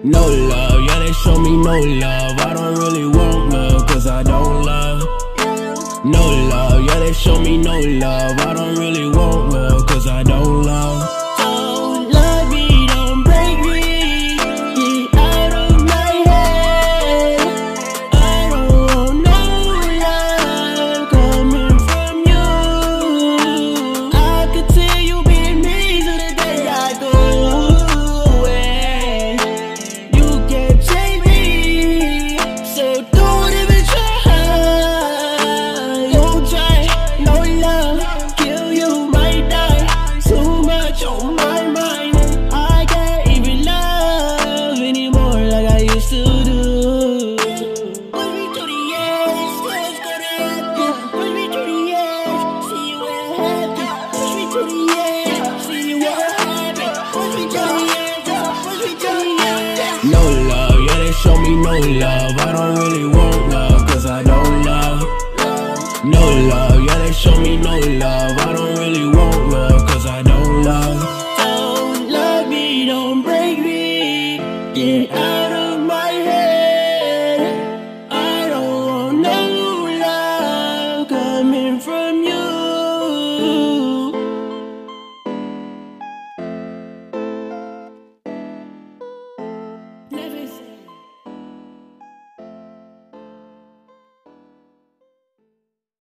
No love, yeah, they show me no love. I don't really want love, cause I don't love. No love, yeah, they show me no love. I don't really want love, cause I don't love. Don't love me, don't break me, get out of my head. I don't want no love coming from you. I could tell you been me to the day I go away. You can't change me, so don't even try. Don't try, no love, kill you, might die. Too much on my mind, I can't even love anymore like I used to do. Push me to the edge, let's go to heaven. Push me to the edge, see what happens. Push me to the edge, see what happens. Push me to the edge, push me to the edge. No love, yeah, they show me no love. I don't really want love, cause I don't love. No love, yeah, they show me no love.